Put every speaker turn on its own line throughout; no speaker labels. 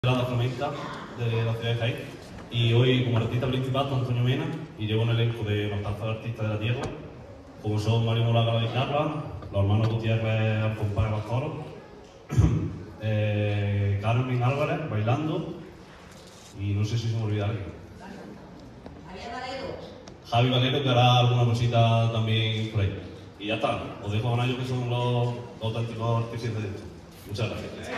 la flamenca de la ciudad de Jaén. Y hoy, como artista principal, está Antonio Mena, y llevo un elenco de bastantes artistas de la tierra, como son Mario Moraga a la guitarra, los hermanos Gutiérrez al compás de los coros, Carmen Álvarez bailando, y no sé si se me olvida alguien. Javi Valero, que hará alguna cosita también por ahí. Y ya está, os dejo con ellos, que son los auténticos artistas de esto. Muchas gracias.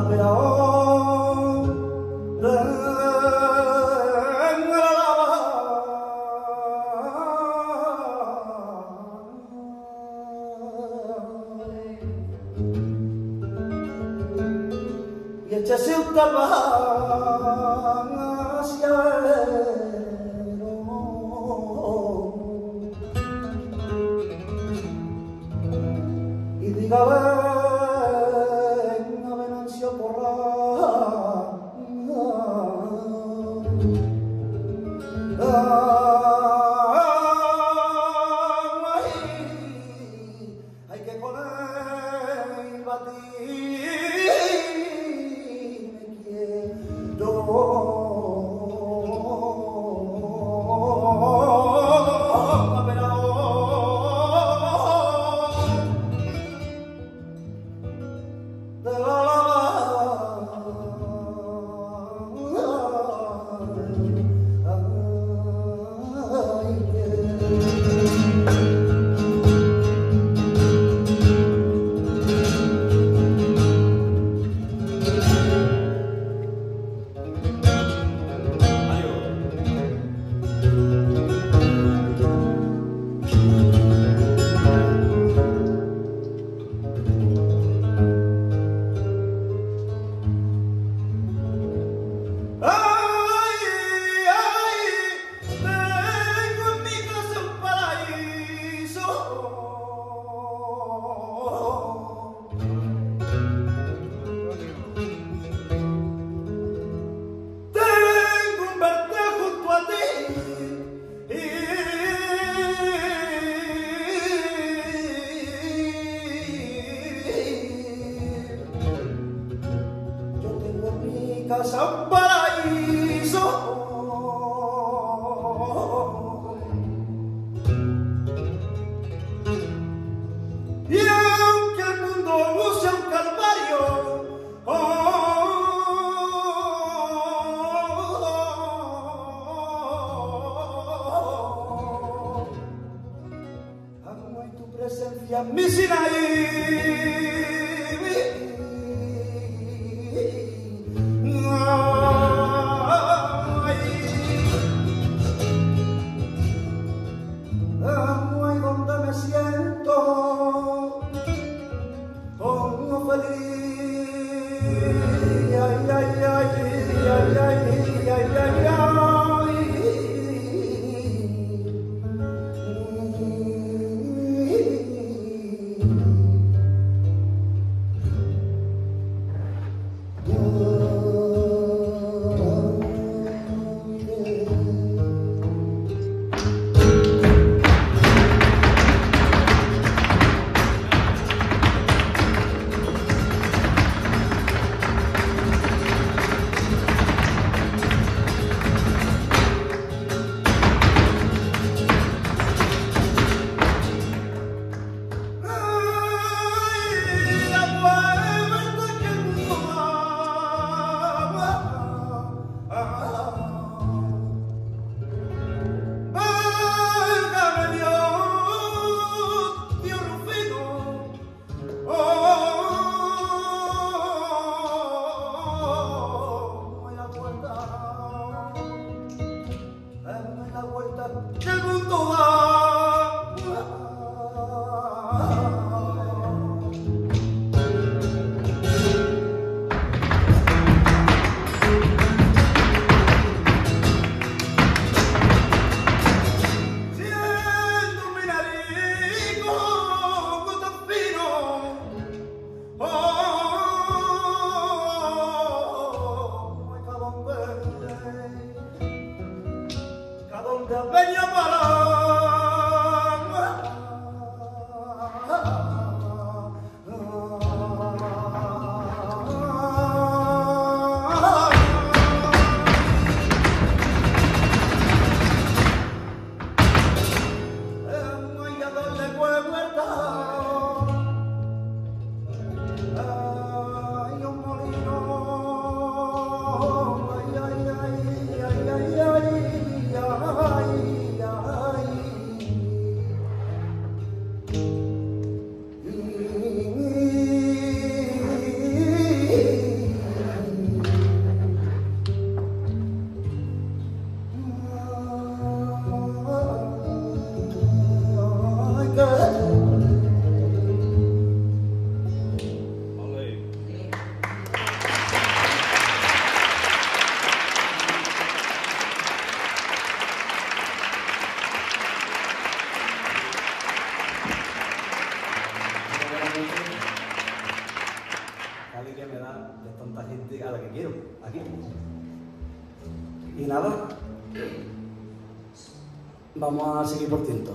Échase un talbán hacia el y diga ven a Venancio Porra hay que con él batir casa un paraíso y aunque el mundo sea un calvario amo en tu presencia mi Sinaí.
nada, vamos a seguir por ciento.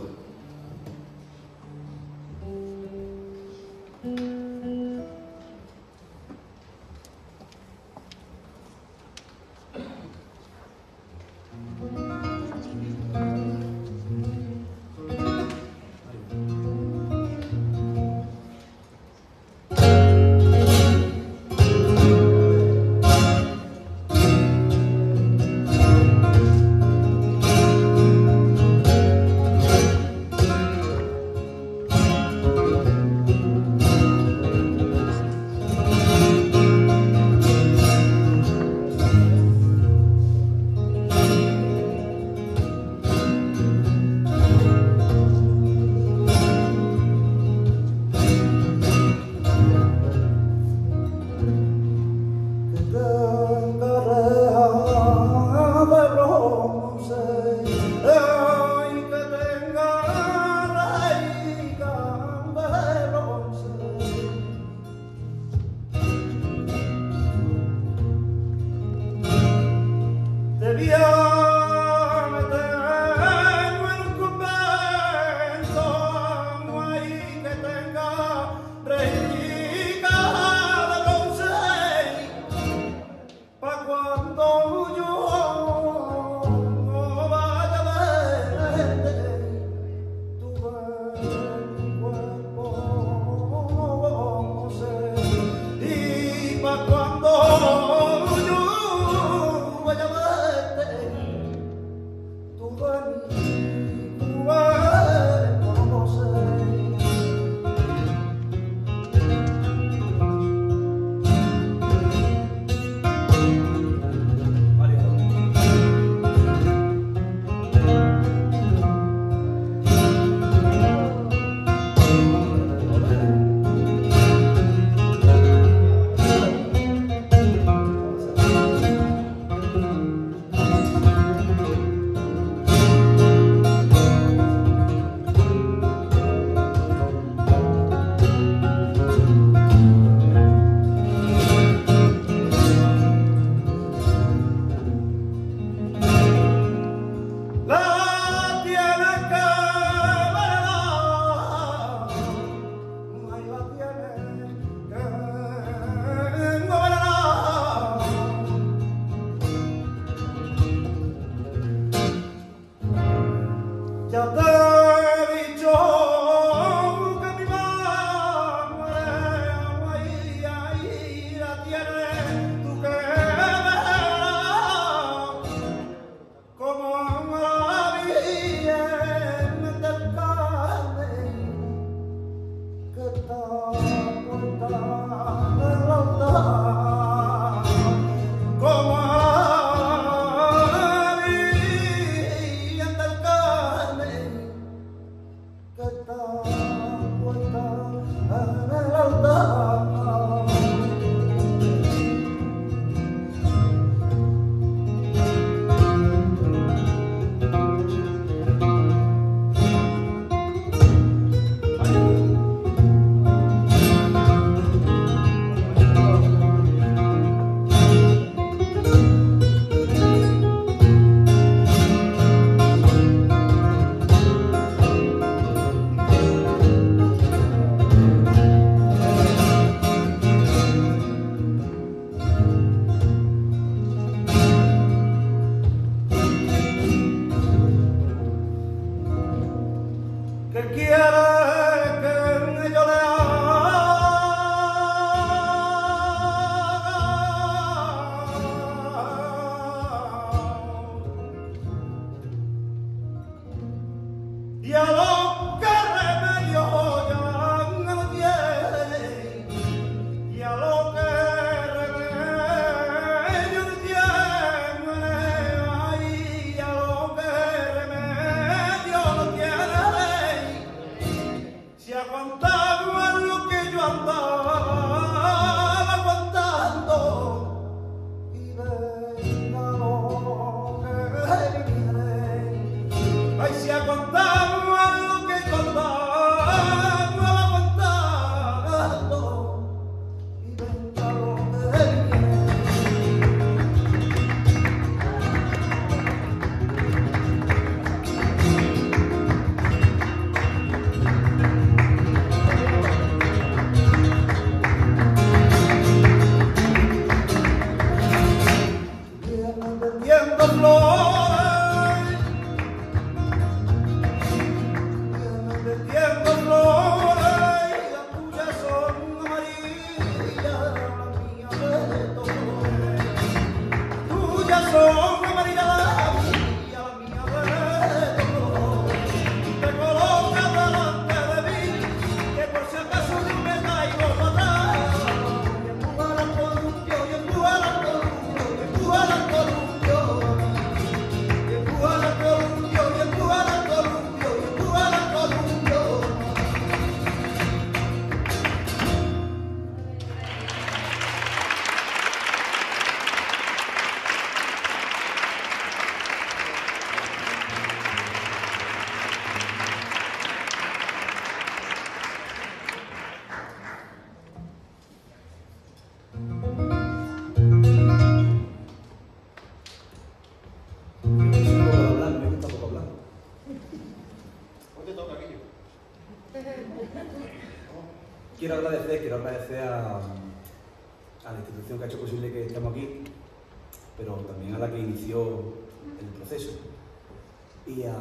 quiero agradecer a la institución que ha hecho posible que estemos aquí, pero también a la que inició el proceso. Y ya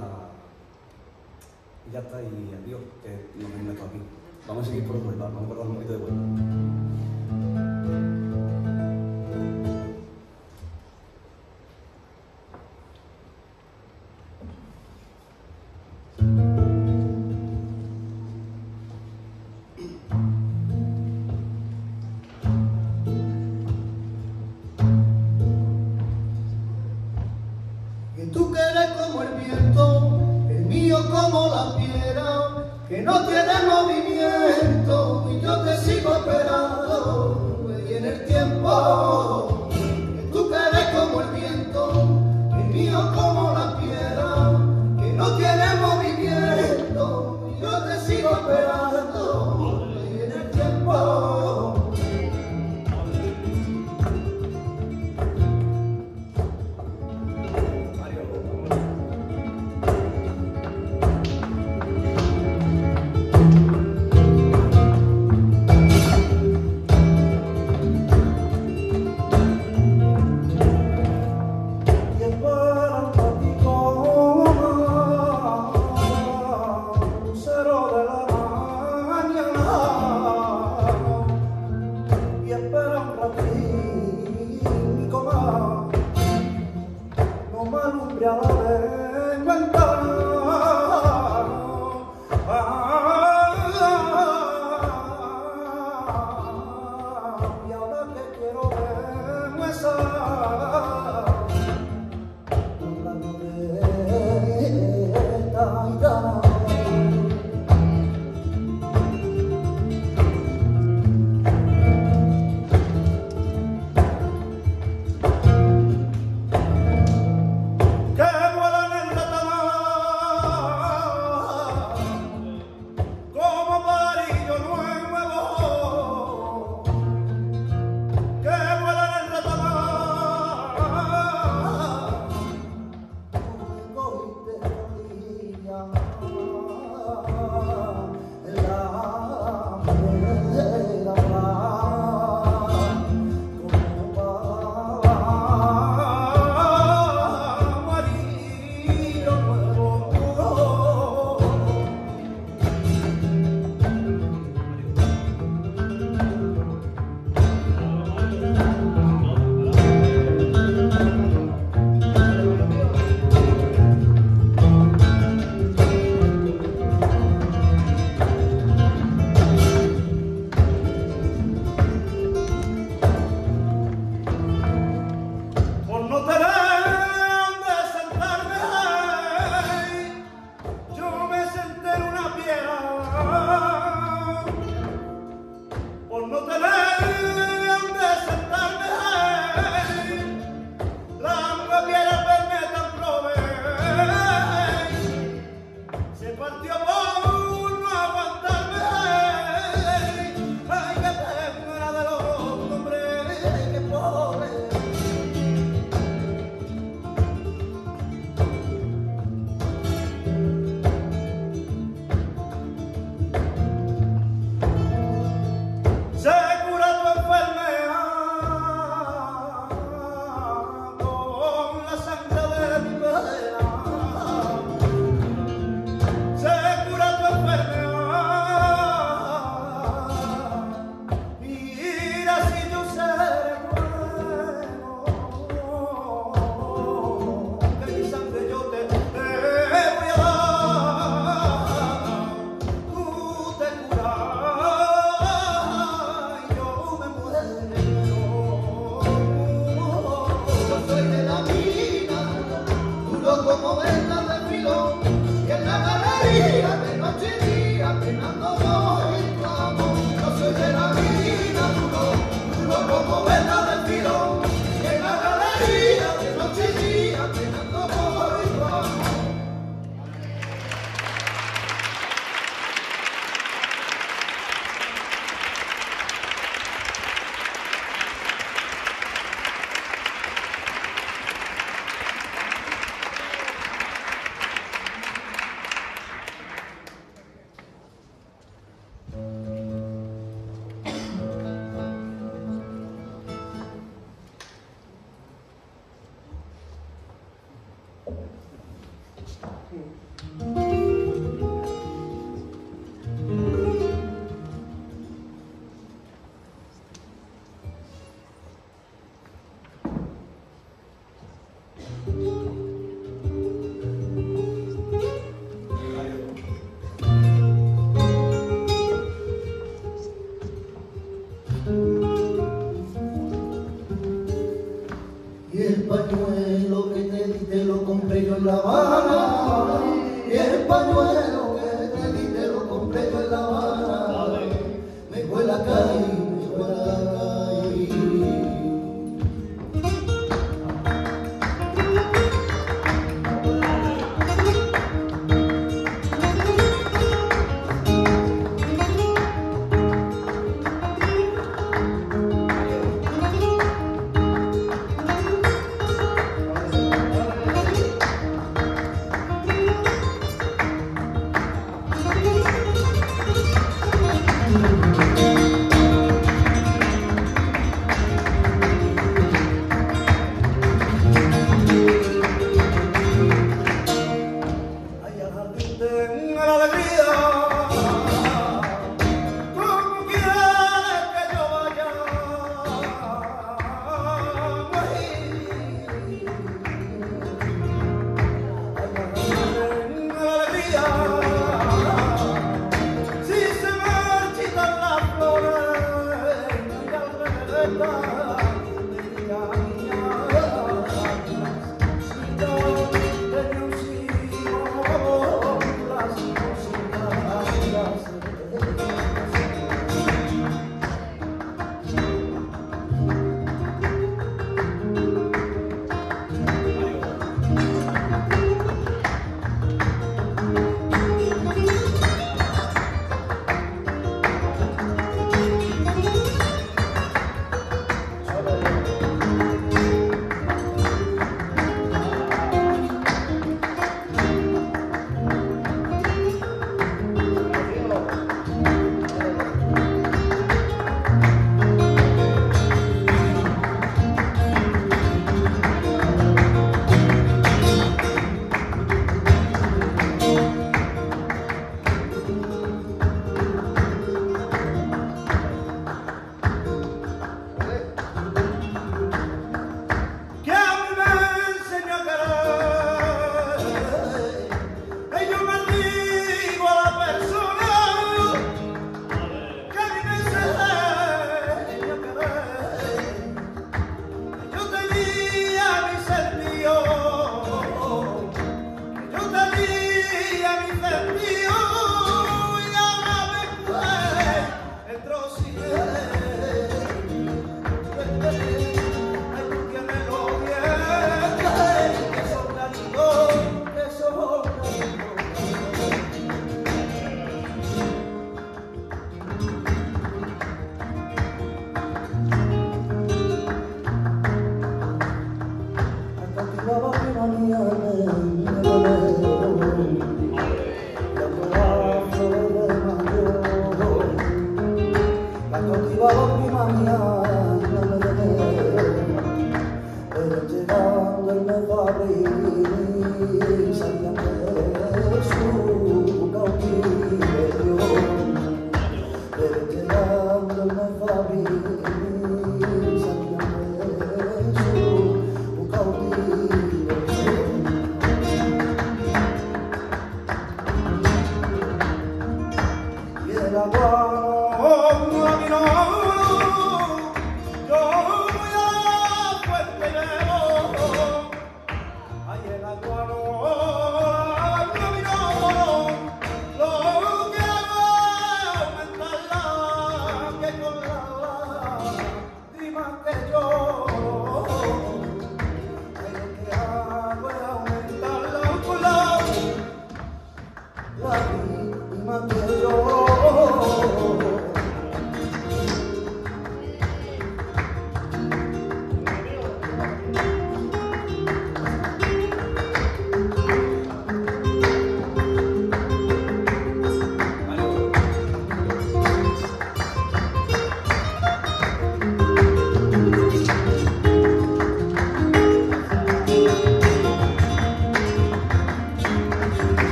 está, y adiós, que nos hemos estado aquí. Vamos a seguir por Huelva, vamos a guardar un poquito de Huelva.
Como la piedra que no tiene movimiento y yo te sigo esperando y en el tiempo que tú que eres como el viento, el mío como la piedra que no tiene movimiento y yo te sigo esperando y en el tiempo.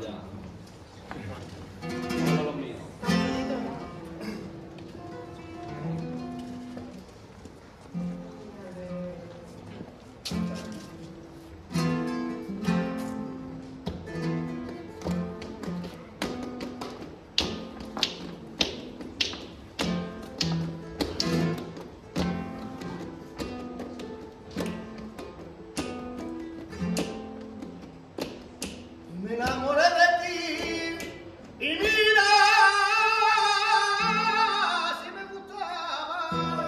Todos los míos.
Me enamoré de ti y mira si me gustaba.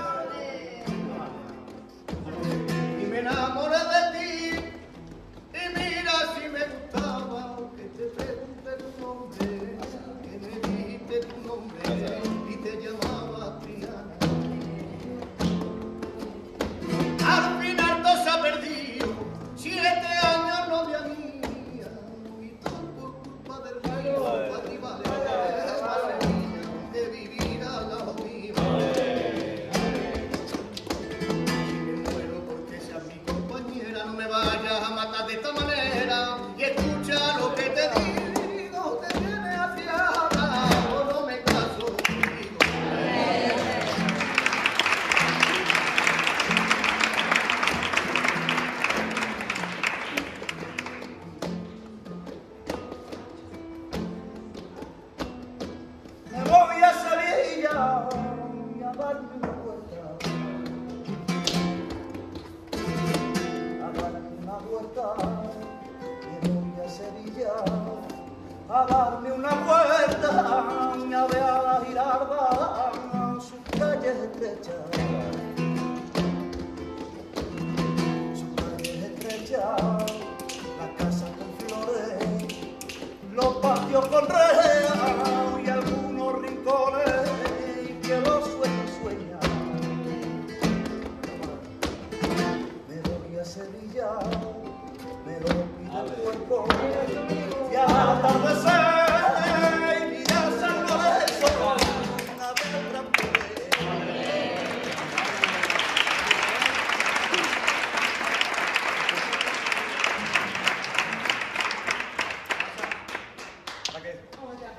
Y me enamoré de ti y mira si me gustaba. Que te pregunté tu nombre, que me dijiste tu nombre y te llamaba Triana. Al final todo se ha perdido, 7 años novia mía. De vivir a la misma. Si me muero porque seas mi compañera, no me vayas a matar de esta manera. Y escucha lo que te digo, te viene hacia abajo, no me caso contigo. Me voy a Sevilla y a darme una vuelta. A darme una vuelta. Me voy a Sevilla a darme una vuelta. Y a ver a la Giralda sus calles estrechas. Sus calles estrechas. Las casas con flores. Los patios con rejas y algunos rincones que los sueños sueñan. Me voy a Sevilla, me lo pide el cuerpo y al atardecer y a San Lorenzo una vez ¿Para qué?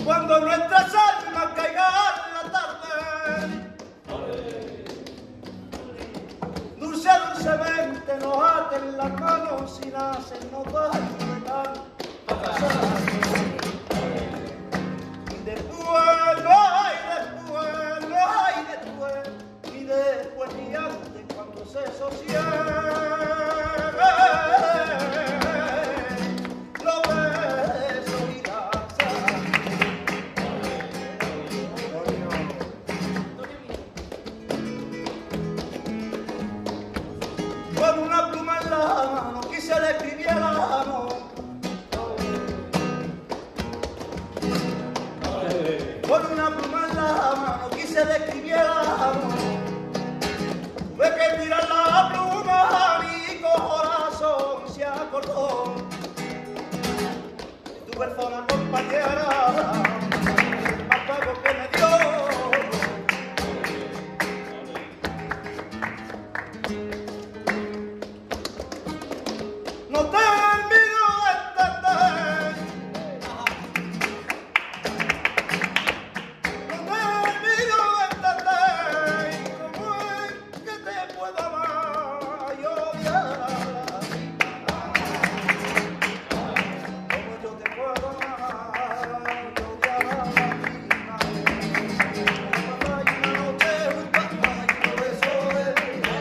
cuando nuestras almas caigan la tarde. Dulcemente nos aten las manos y nacen nos dan a casar. Y después, no hay después, no hay después, ni después ni antes cuando se sosiegue. Con una pluma en la mano quise le escribir el amor. Con una pluma en la mano quise le escribir el amor. Tuve que tirar la pluma, mi corazón se acordó de tu persona compañera, el más pago que me dio. No termino de entender, no termino de entender cómo es que te puedo amar y odiar, cómo yo te puedo amar y odiar a la vida. Hay una noche un papayo beso de mi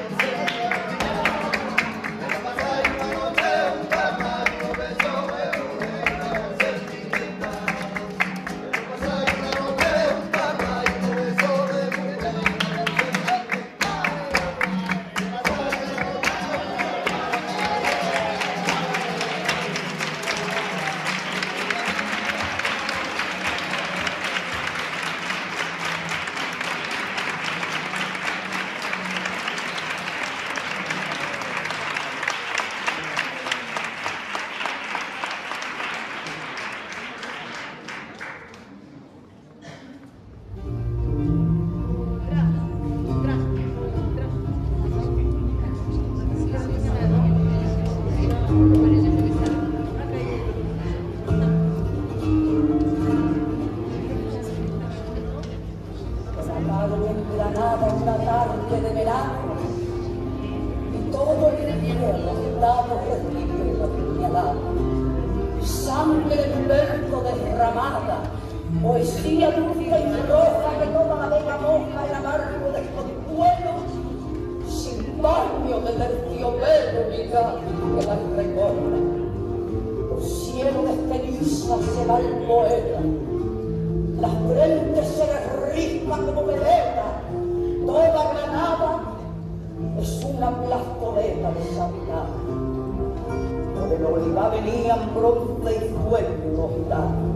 en Granada una tarde de verano y todo el cielo estaba vestido de puñalada, sangre en verso derramada, poesía dulce y roja que toda la vega moja el amargo desconsuelo, sin baño de terciopelo ni gato que las recorra. Por cielo de ceniza se va el poeta, las frentes se les rispa como veleta, toda Granada es una plastoleta desafinada. Por el olivar venían bronce y fuego los gitanos.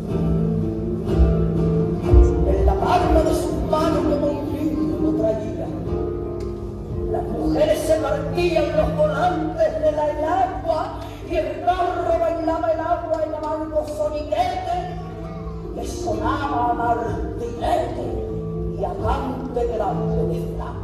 En la palma de sus manos como un libro lo traía. Las mujeres se partían los volantes de la enagua y el carro bailaba el agua en amargo soniquete que sonaba a martinete y a cante grande de flauta.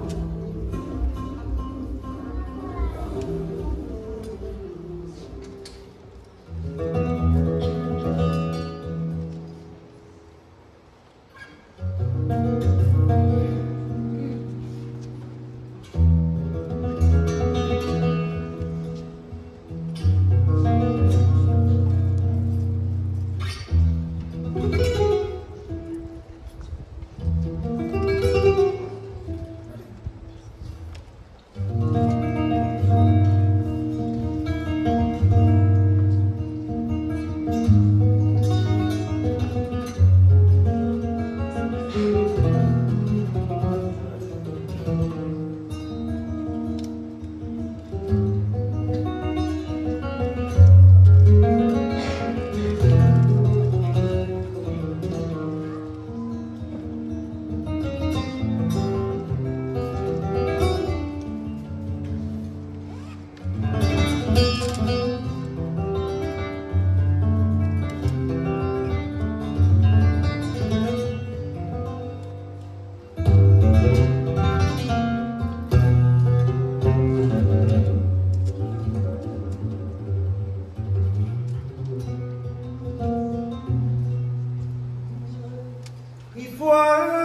fue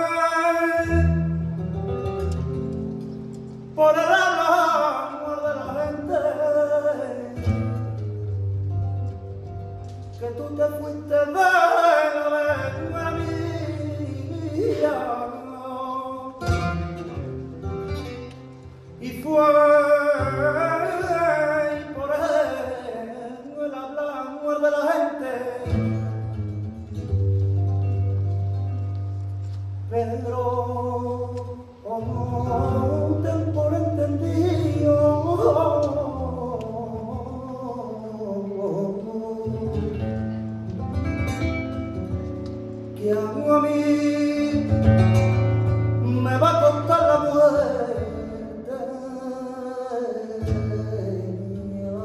por el amor de la gente que tú te fuiste de la lengua mía, y fue por el amor de la gente. Pero ten por entendido que a mí me va a costar la muerte la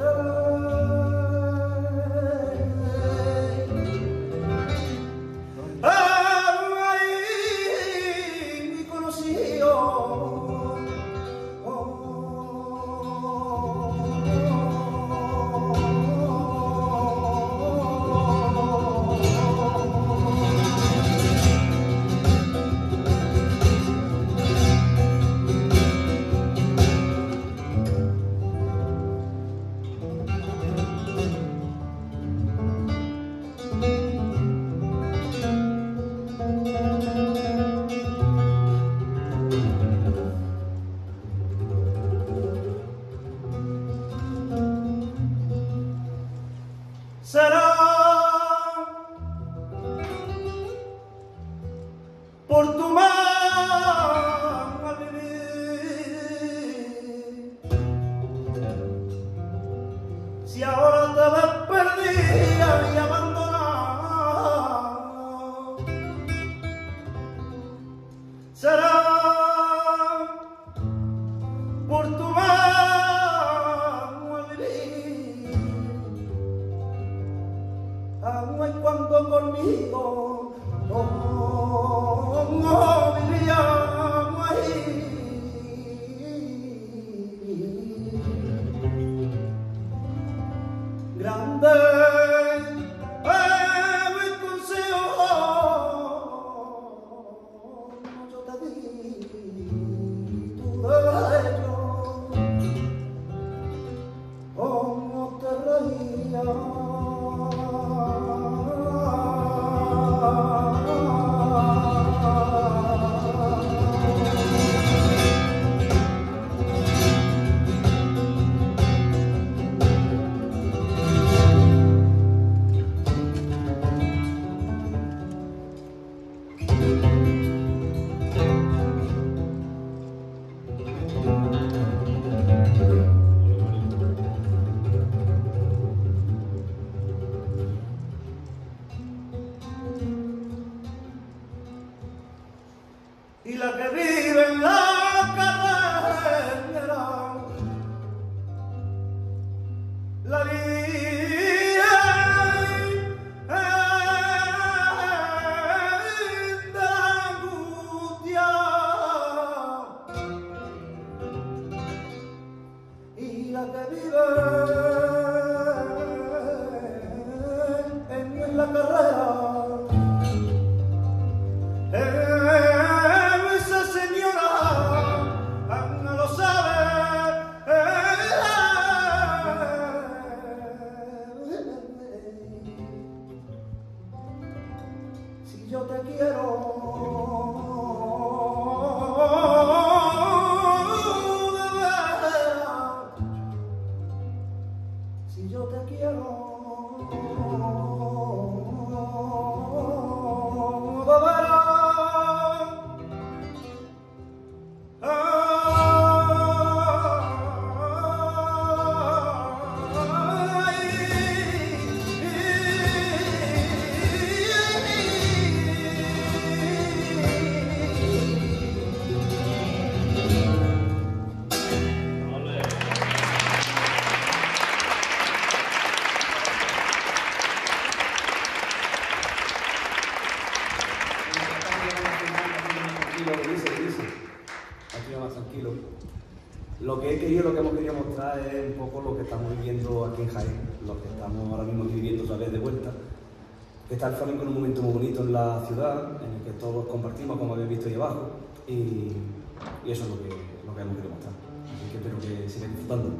será por tu mano al vivir. Si ahora te ves perdida y abandonada, será por tu mano al vivir. Aún hay cuando conmigo no vivíamos ahí. Grande mi consejo, yo te di tu derecho, no te reías. Y la que vive en la carretera, la vida de angustia, y la que vive en la carrera, esa señora no lo sabe. Si yo te quiero, si yo te quiero,
Lo que he querido, lo que hemos querido mostrar es un poco lo que estamos viviendo aquí en Jaén, lo que estamos ahora mismo viviendo otra vez de vuelta, que está el flamenco en un momento muy bonito en la ciudad, en el que todos compartimos, como habéis visto ahí abajo, y eso es lo que hemos querido mostrar. Así que espero que sigáis disfrutando.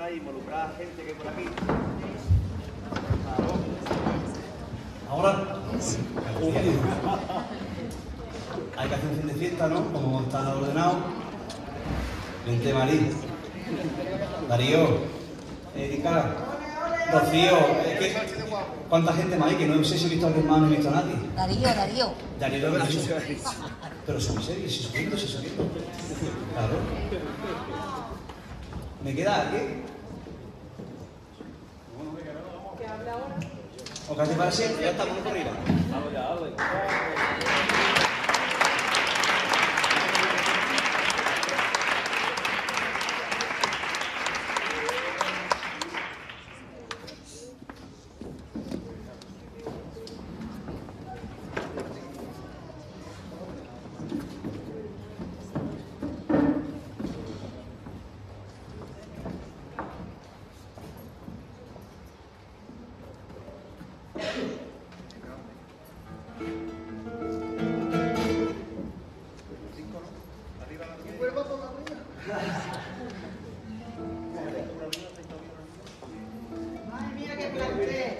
personas y involucrar a gente que hay por aquí.
Ahora, hay que hacer un fin de fiesta, ¿no? Como está ordenado. Vente, Marí. Darío, Erika, Rocío, es que ¿cuánta gente más hay? Que no sé si he visto a alguien más, no he visto a nadie.
Darío.
Darío lo he dicho. Pero son serio, si subiendo. Claro. ¿Me queda aquí?
¿Qué habla ahora?
¿O casi para siempre? Ya estamos por arriba.
Vamos ya, hablen.
Ay, mira qué planté.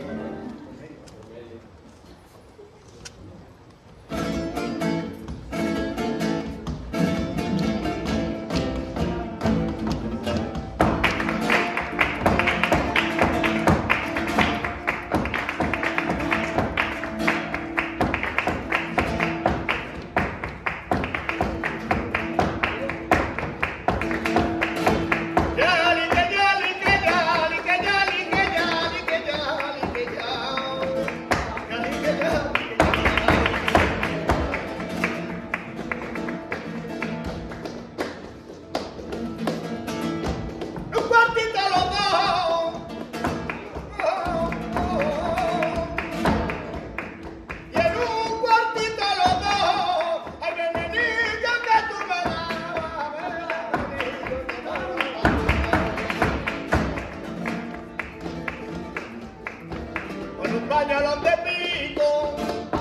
Pañalón de pico,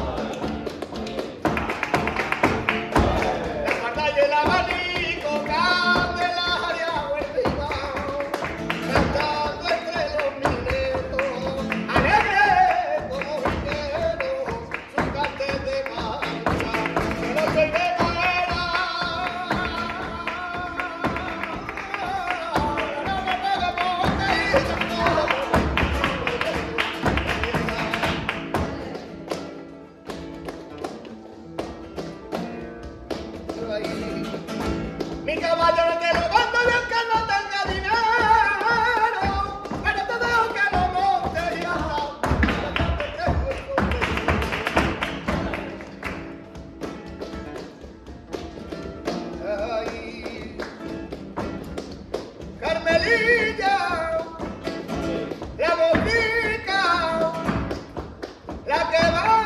la pantalla y el abanico, Candelaria vuelta, cantando entre los mineros, alegre coquero, su cante de marcha, yo no soy de madera, no me pega porque mi caballo no te lo mando y aunque no tenga dinero, pero te dejo que lo monte y ay, Carmelilla, la botica, la que va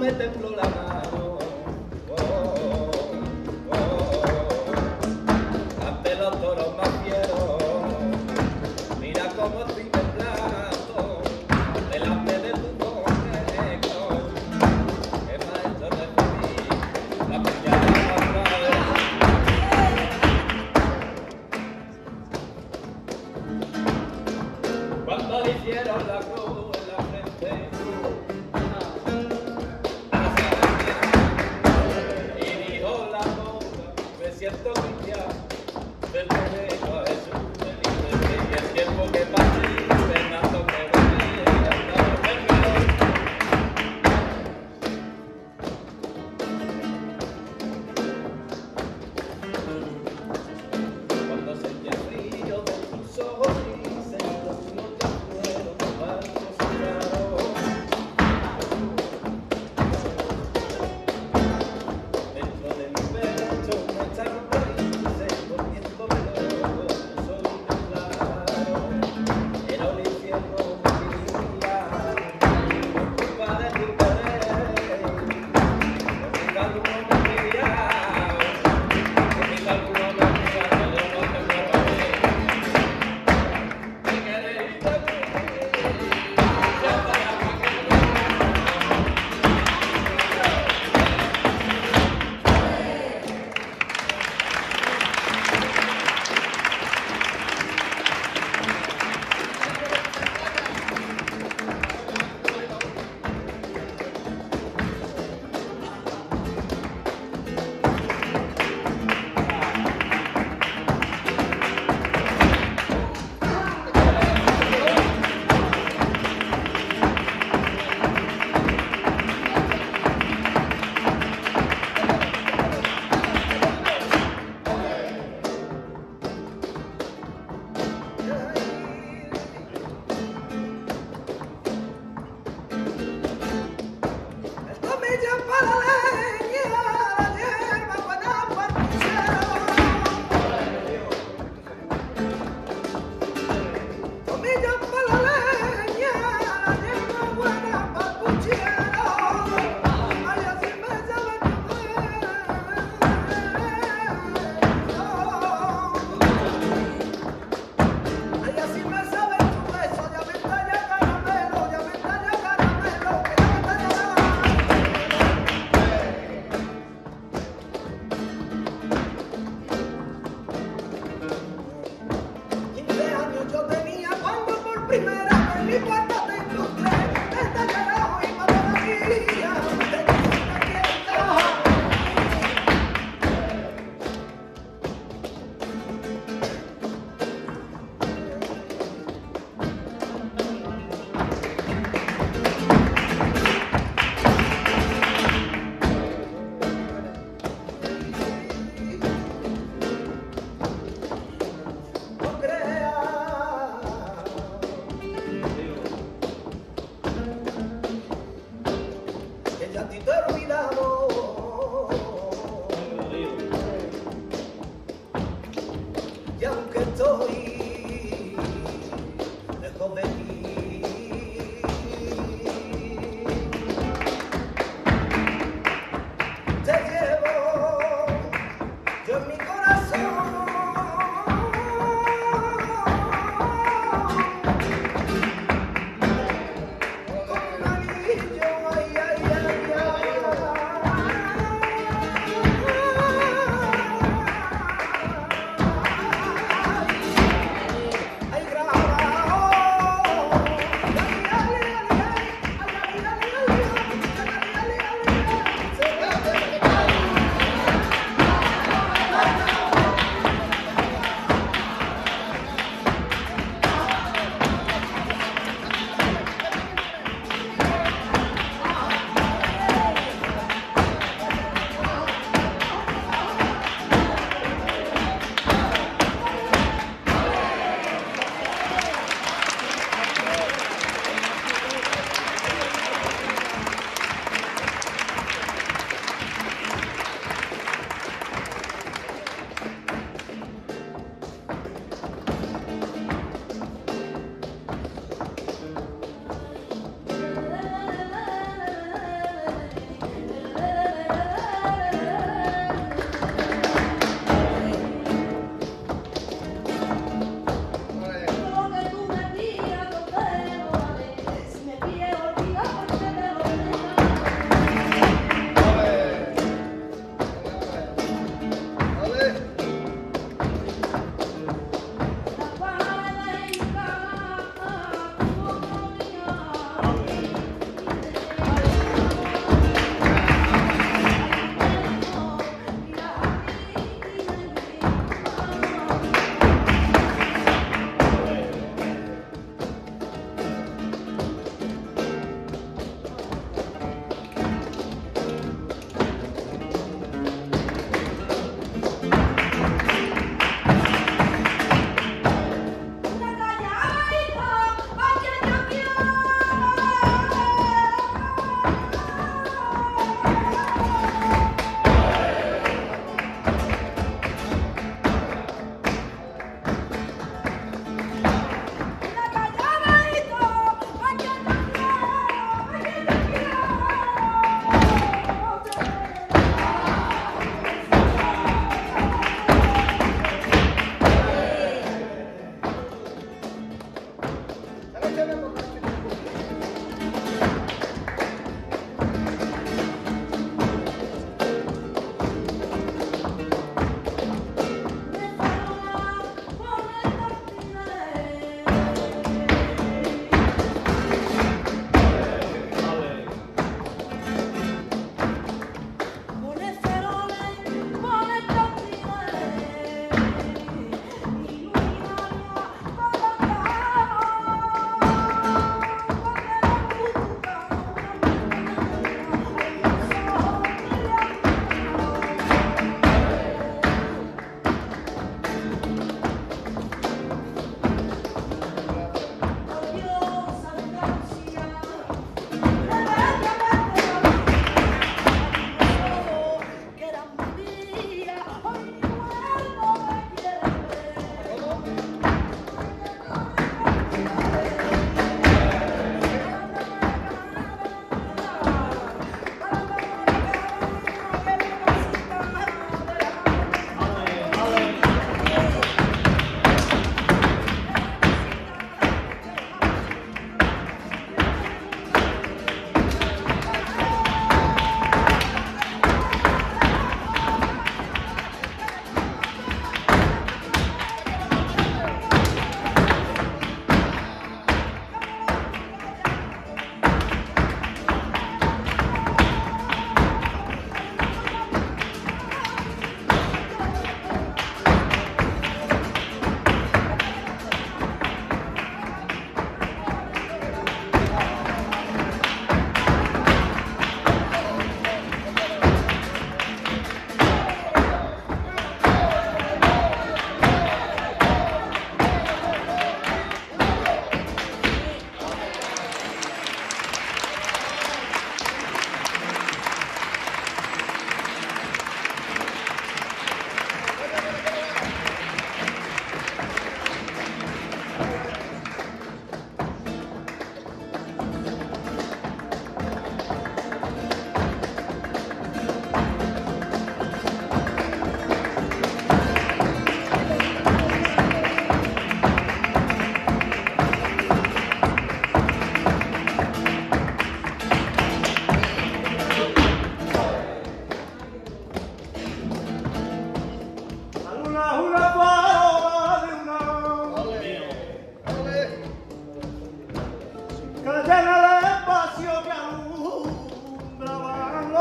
me tembló la mano. Ante los toros más fieros, mira cómo estoy temblando delante de tu conejo, que me ha hecho recibir la puñalada otra vez. Cuando le hicieron la cruz en la frente,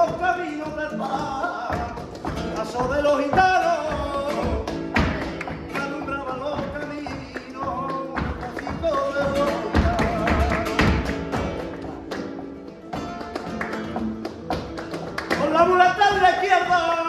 los caminos del mar, paso de los gitanos, que alumbraba los caminos, un pasito de boca. Con la muleta en la izquierda,